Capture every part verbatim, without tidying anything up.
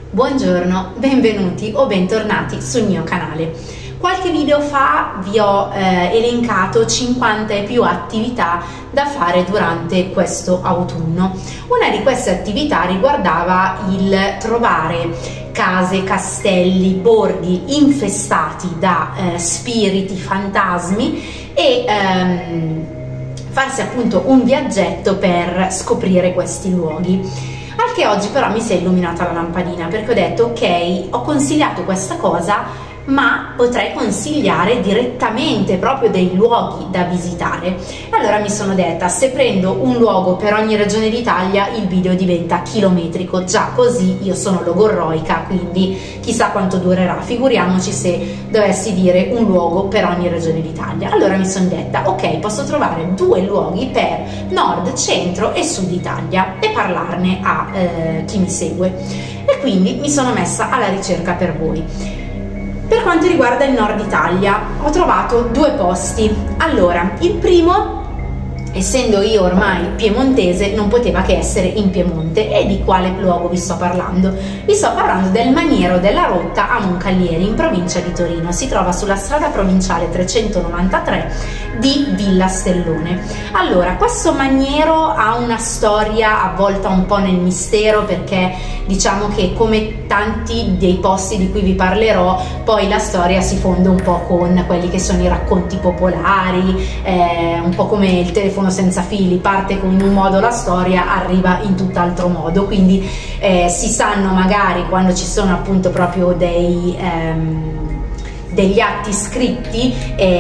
Buongiorno, benvenuti o bentornati sul mio canale. Qualche video fa vi ho eh, elencato cinquanta e più attività da fare durante questo autunno. Una di queste attività riguardava il trovare case, castelli, borghi infestati da eh, spiriti, fantasmi e ehm, farsi appunto un viaggetto per scoprire questi luoghi. Al che oggi però mi si è illuminata la lampadina, perché ho detto ok, ho consigliato questa cosa, ma potrei consigliare direttamente proprio dei luoghi da visitare. Allora mi sono detta, se prendo un luogo per ogni regione d'Italia il video diventa chilometrico, già così io sono logorroica, quindi chissà quanto durerà, figuriamoci se dovessi dire un luogo per ogni regione d'Italia. Allora mi sono detta ok, posso trovare due luoghi per nord, centro e sud Italia e parlarne a eh, chi mi segue, e quindi mi sono messa alla ricerca per voi. Per quanto riguarda il nord Italia ho trovato due posti. Allora, il primo, essendo io ormai piemontese, non poteva che essere in Piemonte. E di quale luogo vi sto parlando? Vi sto parlando del Maniero della Rotta a Moncalieri, in provincia di Torino. Si trova sulla strada provinciale trecentonovantatré di Villa Stellone. Allora, questo maniero ha una storia avvolta un po' nel mistero, perché diciamo che come tanti dei posti di cui vi parlerò, poi la storia si fonde un po' con quelli che sono i racconti popolari, eh, un po' come il telefono senza fili, parte con un modo la storia, arriva in tutt'altro modo, quindi eh, si sanno magari quando ci sono appunto proprio dei... Ehm, degli atti scritti,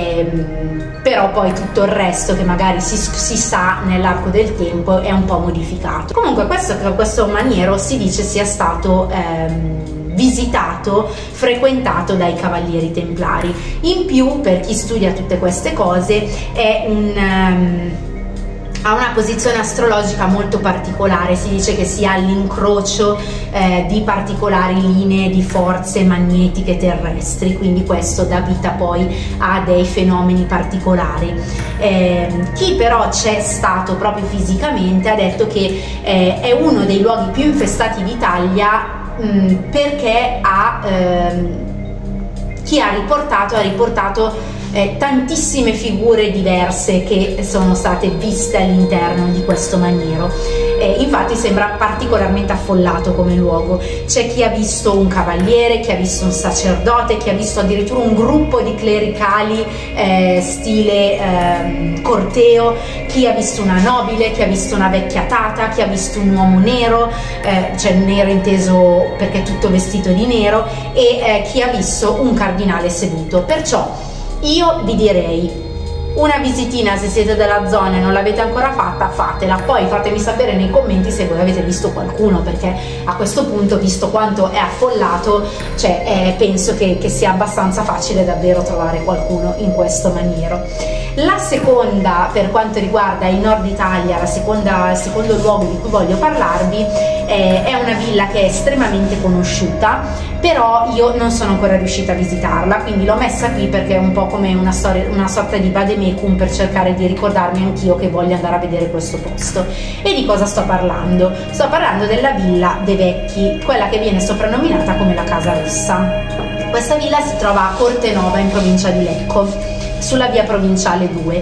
ehm, però poi tutto il resto che magari si, si sa nell'arco del tempo è un po' modificato. Comunque questo, questo maniero si dice sia stato ehm, visitato, frequentato dai cavalieri templari. In più, per chi studia tutte queste cose, è un... Um, ha una posizione astrologica molto particolare, si dice che sia all'incrocio eh, di particolari linee di forze magnetiche terrestri, quindi questo dà vita poi a dei fenomeni particolari. Eh, chi però c'è stato proprio fisicamente ha detto che eh, è uno dei luoghi più infestati d'Italia, mh, perché ha, ehm, chi ha riportato ha riportato Eh, tantissime figure diverse che sono state viste all'interno di questo maniero. Eh, infatti sembra particolarmente affollato come luogo. C'è chi ha visto un cavaliere, chi ha visto un sacerdote, chi ha visto addirittura un gruppo di clericali eh, stile eh, corteo, chi ha visto una nobile, chi ha visto una vecchia tata, chi ha visto un uomo nero, eh, cioè nero inteso perché tutto vestito di nero, e eh, chi ha visto un cardinale seduto. Perciò io vi direi una visitina, se siete della zona e non l'avete ancora fatta, fatela. Poi fatemi sapere nei commenti se voi avete visto qualcuno, perché a questo punto, visto quanto è affollato, cioè, eh, penso che, che sia abbastanza facile davvero trovare qualcuno in questo maniero. La seconda, per quanto riguarda il nord Italia, la seconda, il secondo luogo di cui voglio parlarvi eh, è una villa che è estremamente conosciuta, però io non sono ancora riuscita a visitarla, quindi l'ho messa qui perché è un po' come una, storia, una sorta di vademecum per cercare di ricordarmi anch'io che voglio andare a vedere questo posto. E di cosa sto parlando? Sto parlando della Villa dei Vecchi, quella che viene soprannominata come la Casa Rossa. Questa villa si trova a Cortenova, in provincia di Lecco, sulla via provinciale due.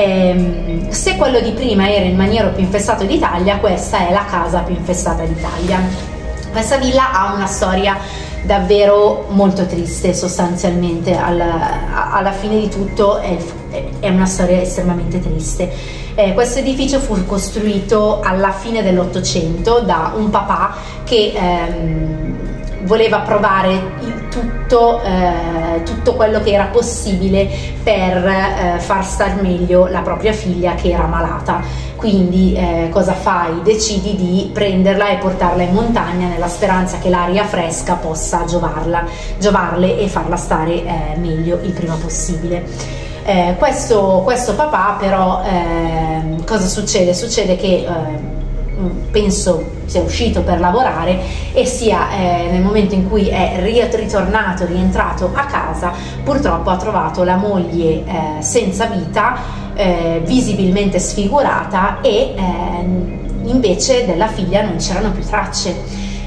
Eh, se quello di prima era il maniero più infestato d'Italia, questa è la casa più infestata d'Italia. Questa villa ha una storia davvero molto triste, sostanzialmente alla, alla fine di tutto è, è una storia estremamente triste. Eh, questo edificio fu costruito alla fine dell'Ottocento da un papà che ehm, voleva provare il tutto, eh, tutto quello che era possibile per eh, far star meglio la propria figlia che era malata. Quindi eh, cosa fai? Decidi di prenderla e portarla in montagna nella speranza che l'aria fresca possa giovarla, giovarle e farla stare eh, meglio il prima possibile. Eh, questo, questo papà però eh, cosa succede? Succede che eh, penso sia uscito per lavorare e sia eh, nel momento in cui è ritornato, rientrato a casa, purtroppo ha trovato la moglie eh, senza vita, eh, visibilmente sfigurata, e eh, invece della figlia non c'erano più tracce.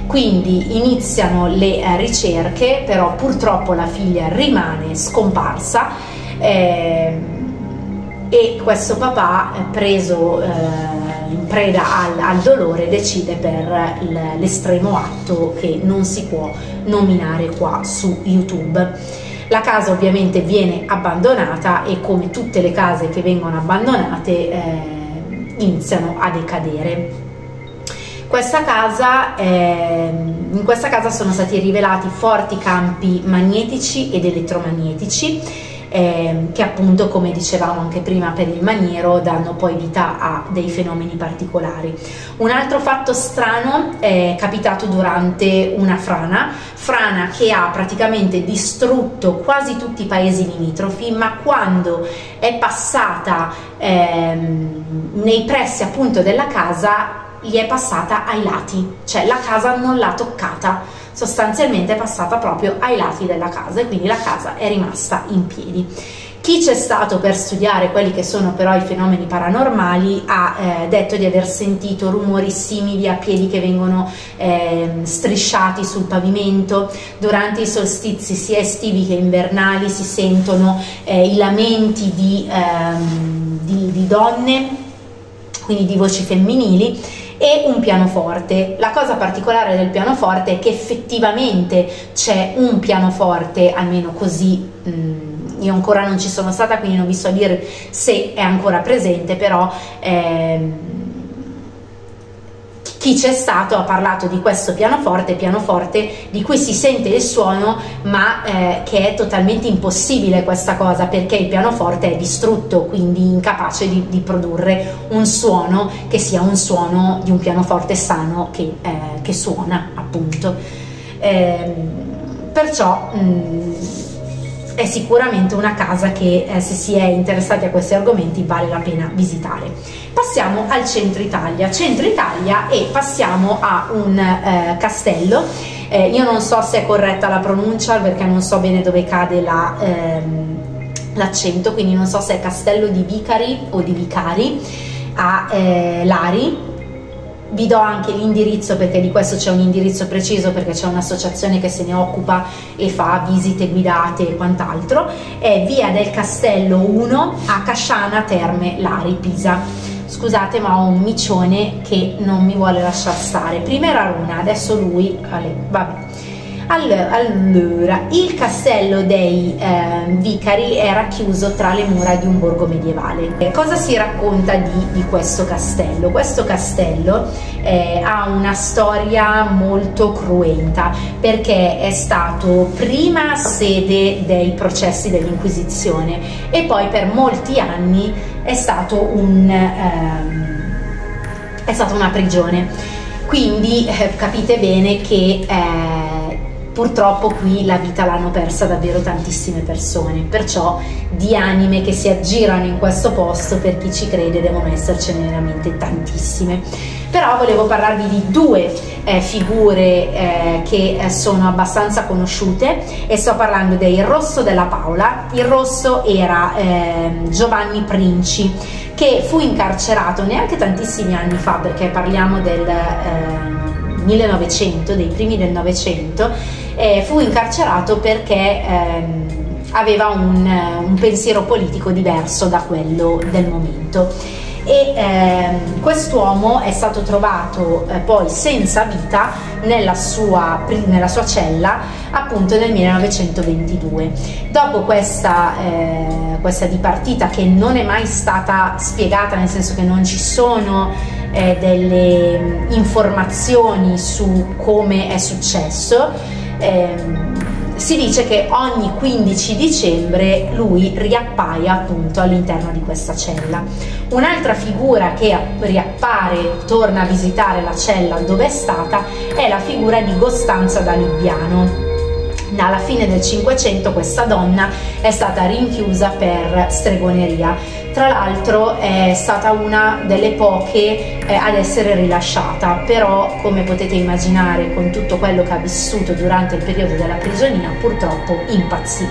quindi iniziano le eh, ricerche, però purtroppo la figlia rimane scomparsa eh, e questo papà, eh, preso eh, in preda al, al dolore, decide per l'estremo atto che non si può nominare qua su YouTube. La casa ovviamente viene abbandonata e, come tutte le case che vengono abbandonate, eh, iniziano a decadere. Questa casa, eh, in questa casa sono stati rivelati forti campi magnetici ed elettromagnetici, Eh, che appunto, come dicevamo anche prima per il maniero, danno poi vita a dei fenomeni particolari. Un altro fatto strano è capitato durante una frana, frana che ha praticamente distrutto quasi tutti i paesi limitrofi, ma quando è passata ehm, nei pressi appunto della casa, gli è passata ai lati, cioè la casa non l'ha toccata, sostanzialmente è passata proprio ai lati della casa e quindi la casa è rimasta in piedi. Chi c'è stato per studiare quelli che sono però i fenomeni paranormali ha eh, detto di aver sentito rumori simili a piedi che vengono eh, strisciati sul pavimento. Durante i solstizi sia estivi che invernali si sentono eh, i lamenti di, ehm, di, di donne, quindi di voci femminili, e un pianoforte. La cosa particolare del pianoforte è che effettivamente c'è un pianoforte, almeno così, mh, io ancora non ci sono stata quindi non vi so dire se è ancora presente, però ehm, chi c'è stato ha parlato di questo pianoforte, pianoforte di cui si sente il suono, ma eh, che è totalmente impossibile questa cosa, perché il pianoforte è distrutto, quindi incapace di, di produrre un suono che sia un suono di un pianoforte sano che, eh, che suona, appunto. Eh, perciò mh, è sicuramente una casa che, eh, se si è interessati a questi argomenti, vale la pena visitare. Passiamo al centro Italia, centro Italia e passiamo a un eh, castello. Eh, io non so se è corretta la pronuncia perché non so bene dove cade la, ehm, l'accento, quindi non so se è Castello di Vicari o di Vicari a eh, Lari. Vi do anche l'indirizzo, perché di questo c'è un indirizzo preciso, perché c'è un'associazione che se ne occupa e fa visite guidate e quant'altro. È via del Castello uno a Casciana Terme Lari, Pisa. Scusate, ma ho un micione che non mi vuole lasciar stare. Prima era Runa, adesso lui, vabbè. Allora, il castello dei eh, Vicari era chiuso tra le mura di un borgo medievale. Eh, cosa si racconta di, di questo castello? Questo castello eh, ha una storia molto cruenta, perché è stato prima sede dei processi dell'Inquisizione e poi per molti anni è stato un, ehm, è stata una prigione. Quindi eh, capite bene che eh, purtroppo qui la vita l'hanno persa davvero tantissime persone, perciò di anime che si aggirano in questo posto, per chi ci crede, devono essercene veramente tantissime. Però volevo parlarvi di due eh, figure eh, che eh, sono abbastanza conosciute, e sto parlando del Rosso della Paola. Il Rosso era eh, Giovanni Princi, che fu incarcerato neanche tantissimi anni fa, perché parliamo del eh, millenovecento, dei primi del Novecento. Eh, fu incarcerato perché ehm, aveva un, un pensiero politico diverso da quello del momento, e ehm, quest'uomo è stato trovato eh, poi senza vita nella sua, nella sua cella, appunto nel millenovecentoventidue. Dopo questa, eh, questa dipartita, che non è mai stata spiegata, nel senso che non ci sono eh, delle informazioni su come è successo, eh, si dice che ogni quindici dicembre lui riappaia appunto all'interno di questa cella. Un'altra figura che riappare, torna a visitare la cella dove è stata, è la figura di Costanza da Libbiano. Alla fine del Cinquecento questa donna è stata rinchiusa per stregoneria. Tra l'altro è stata una delle poche eh, ad essere rilasciata, però come potete immaginare, con tutto quello che ha vissuto durante il periodo della prigionia, purtroppo impazzì.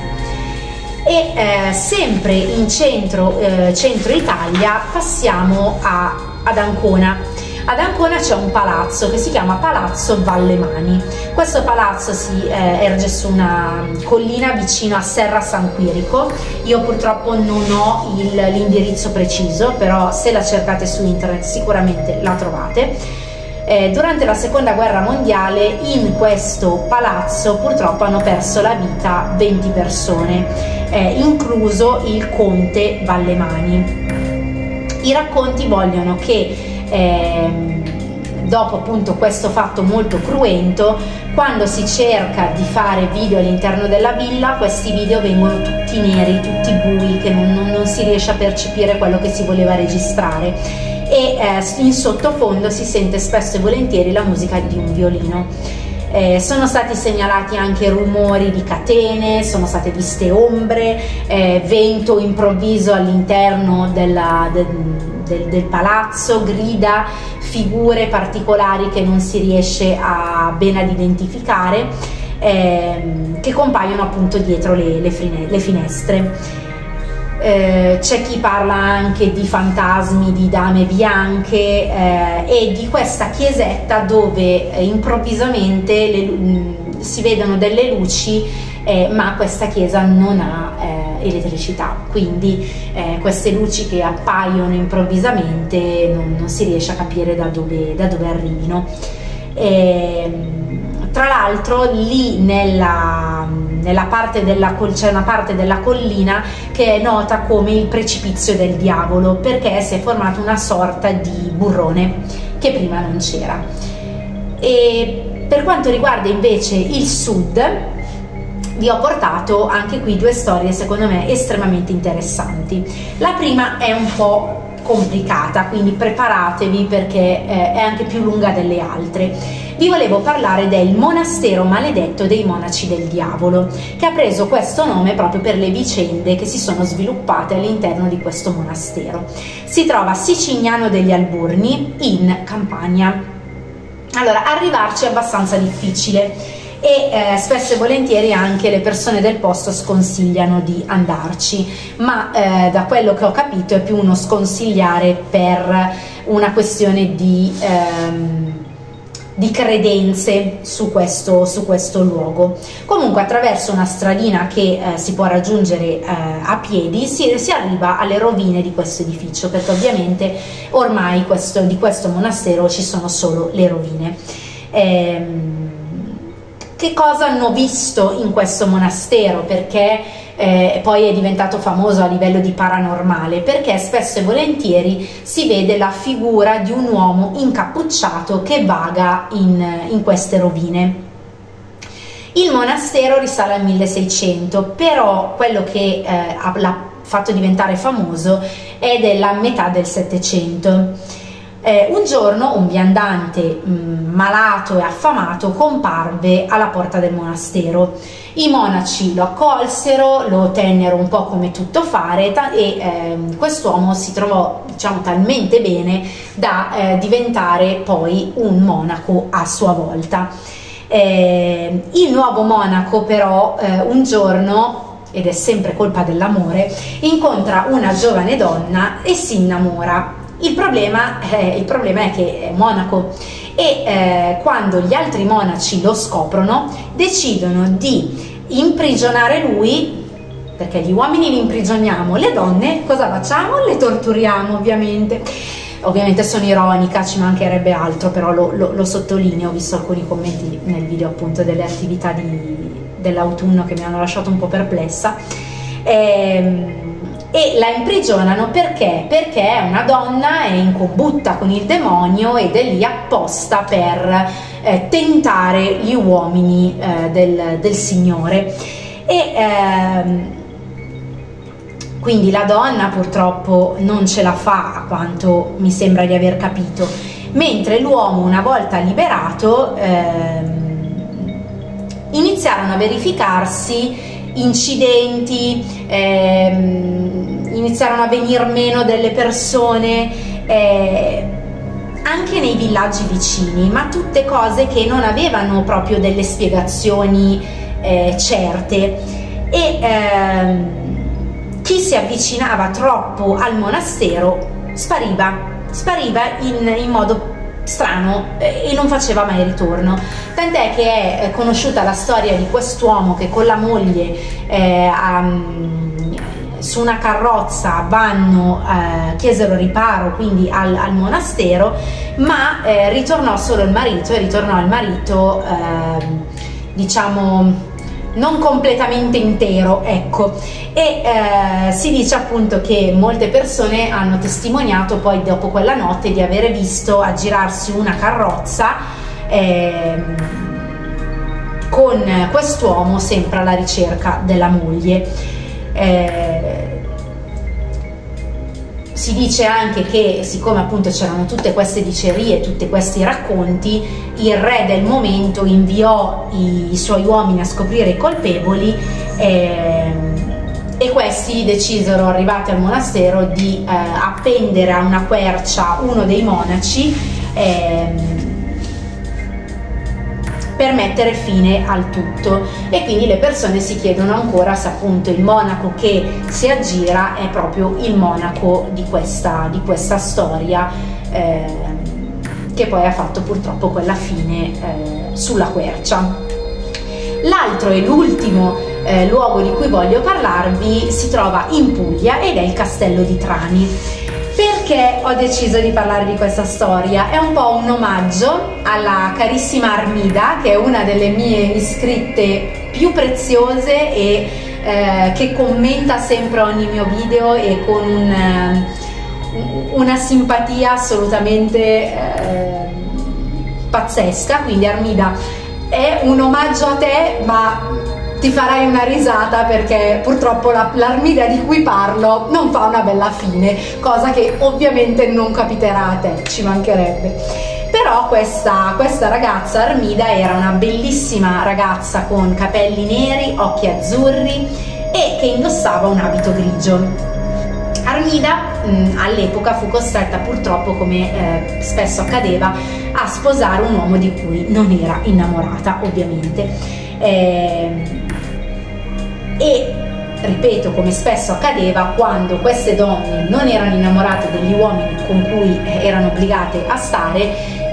E eh, sempre in centro, eh, centro Italia passiamo a, ad Ancona. Ad Ancona c'è un palazzo che si chiama Palazzo Vallemani. Questo palazzo si eh, erge su una collina vicino a Serra San Quirico. Io purtroppo non ho l'indirizzo preciso, però se la cercate su internet sicuramente la trovate. Eh, durante la seconda guerra mondiale in questo palazzo purtroppo hanno perso la vita venti persone, eh, incluso il conte Vallemani. I racconti vogliono che eh, dopo appunto questo fatto molto cruento, quando si cerca di fare video all'interno della villa, questi video vengono tutti neri, tutti bui, che non, non, non si riesce a percepire quello che si voleva registrare, e eh, in sottofondo si sente spesso e volentieri la musica di un violino. Eh, sono stati segnalati anche rumori di catene, sono state viste ombre, eh, vento improvviso all'interno della, del, del, del palazzo, grida, figure particolari che non si riesce a bene ad identificare, eh, che compaiono appunto dietro le, le, fine, le finestre. Eh, c'è chi parla anche di fantasmi, di dame bianche, eh, e di questa chiesetta dove eh, improvvisamente le, mh, si vedono delle luci, eh, ma questa chiesa non ha eh, elettricità, quindi eh, queste luci che appaiono improvvisamente non, non si riesce a capire da dove, da dove arrivino. E, tra l'altro lì nella, nella parte della c'è una parte della collina che è nota come il precipizio del diavolo, perché si è formata una sorta di burrone che prima non c'era. E per quanto riguarda invece il sud, vi ho portato anche qui due storie secondo me estremamente interessanti. La prima è un po' complicata, quindi preparatevi perché eh, è anche più lunga delle altre. Vi volevo parlare del monastero maledetto dei monaci del diavolo, che ha preso questo nome proprio per le vicende che si sono sviluppate all'interno di questo monastero. Si trova a Sicignano degli Alburni, in Campania. Allora, arrivarci è abbastanza difficile e eh, spesso e volentieri anche le persone del posto sconsigliano di andarci, ma eh, da quello che ho capito è più uno sconsigliare per una questione di, ehm, di credenze su questo, su questo luogo. Comunque attraverso una stradina che eh, si può raggiungere eh, a piedi si, si arriva alle rovine di questo edificio, perché ovviamente ormai questo, di questo monastero ci sono solo le rovine. Ehm, Che cosa hanno visto in questo monastero? Perché eh, poi è diventato famoso a livello di paranormale? Perché spesso e volentieri si vede la figura di un uomo incappucciato che vaga in, in queste rovine. Il monastero risale al milleseicento, però quello che eh, l'ha fatto diventare famoso è della metà del settecento. Eh, un giorno un viandante mh, malato e affamato comparve alla porta del monastero. I monaci lo accolsero, lo tennero un po' come tuttofare e eh, quest'uomo si trovò, diciamo, talmente bene da eh, diventare poi un monaco a sua volta. Eh, il nuovo monaco però eh, un giorno, ed è sempre colpa dell'amore, incontra una giovane donna e si innamora. Il problema, eh, il problema è che è monaco e eh, quando gli altri monaci lo scoprono decidono di imprigionare lui, perché gli uomini li imprigioniamo, le donne cosa facciamo? Le torturiamo, ovviamente. Ovviamente sono ironica, ci mancherebbe altro, però lo, lo, lo sottolineo, ho visto alcuni commenti nel video appunto delle attività dell'autunno che mi hanno lasciato un po' perplessa. Ehm, e la imprigionano perché? Perché è una donna, è in combutta con il demonio ed è lì apposta per eh, tentare gli uomini eh, del, del Signore. E ehm, quindi la donna purtroppo non ce la fa, a quanto mi sembra di aver capito, mentre l'uomo, una volta liberato, ehm, iniziarono a verificarsi incidenti, ehm, iniziarono a venir meno delle persone eh, anche nei villaggi vicini, ma tutte cose che non avevano proprio delle spiegazioni eh, certe. E ehm, chi si avvicinava troppo al monastero spariva, spariva in, in modo strano e non faceva mai ritorno, tant'è che è conosciuta la storia di quest'uomo che con la moglie eh, a, su una carrozza vanno, eh, chiesero riparo quindi al, al monastero, ma eh, ritornò solo il marito, e ritornò il marito eh, diciamo non completamente intero, ecco, e eh, si dice appunto che molte persone hanno testimoniato poi dopo quella notte di avere visto aggirarsi una carrozza eh, con quest'uomo sempre alla ricerca della moglie. Eh, si dice anche che, siccome appunto c'erano tutte queste dicerie, tutti questi racconti, il re del momento inviò i, i suoi uomini a scoprire i colpevoli eh, e questi decisero, arrivati al monastero, di eh, appendere a una quercia uno dei monaci eh, per mettere fine al tutto. E quindi le persone si chiedono ancora se appunto il monaco che si aggira è proprio il monaco di questa, di questa storia eh, che poi ha fatto purtroppo quella fine eh, sulla quercia. L'altro e l'ultimo eh, luogo di cui voglio parlarvi si trova in Puglia ed è il Castello di Trani. Perché ho deciso di parlare di questa storia? È un po' un omaggio alla carissima Armida, che è una delle mie iscritte più preziose e eh, che commenta sempre ogni mio video e con un, eh, una simpatia assolutamente eh, pazzesca. Quindi Armida, è un omaggio a te, ma ti farai una risata perché purtroppo l'Armida di cui parlo non fa una bella fine, cosa che ovviamente non capiterà a te, ci mancherebbe. Però questa, questa ragazza Armida era una bellissima ragazza con capelli neri, occhi azzurri e che indossava un abito grigio. Armida all'epoca fu costretta purtroppo, come eh, spesso accadeva, a sposare un uomo di cui non era innamorata, ovviamente. Eh, e ripeto, come spesso accadeva, quando queste donne non erano innamorate degli uomini con cui erano obbligate a stare,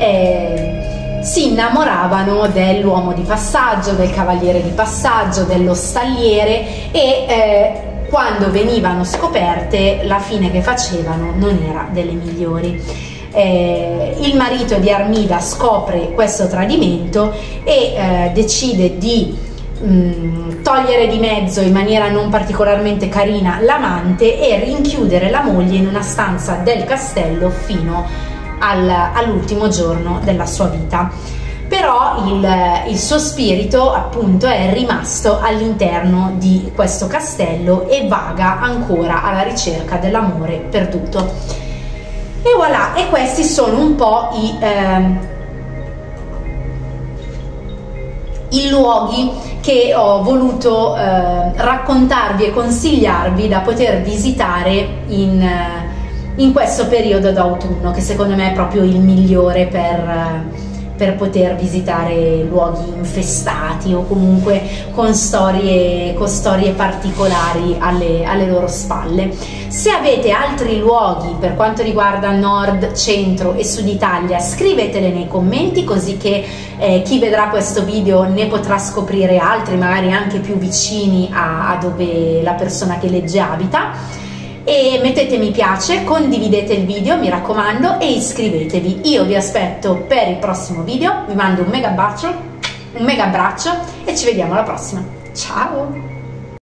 eh, si innamoravano dell'uomo di passaggio, del cavaliere di passaggio, dello stalliere e eh, quando venivano scoperte la fine che facevano non era delle migliori. Eh, il marito di Armida scopre questo tradimento e eh, decide di mh, togliere di mezzo in maniera non particolarmente carina l'amante e rinchiudere la moglie in una stanza del castello fino al, all'ultimo giorno della sua vita. Però il, il suo spirito appunto è rimasto all'interno di questo castello e vaga ancora alla ricerca dell'amore perduto. E voilà, e questi sono un po' i, eh, i luoghi che ho voluto eh, raccontarvi e consigliarvi da poter visitare in, eh, in questo periodo d'autunno, che secondo me è proprio il migliore per... Eh, per poter visitare luoghi infestati o comunque con storie, con storie particolari alle, alle loro spalle. Se avete altri luoghi per quanto riguarda nord, centro e sud Italia, scrivetele nei commenti, così che eh, chi vedrà questo video ne potrà scoprire altri, magari anche più vicini a, a dove la persona che legge abita. E mettete mi piace, condividete il video, mi raccomando, e iscrivetevi. Io vi aspetto per il prossimo video, vi mando un mega bacio, un mega abbraccio e ci vediamo alla prossima. Ciao!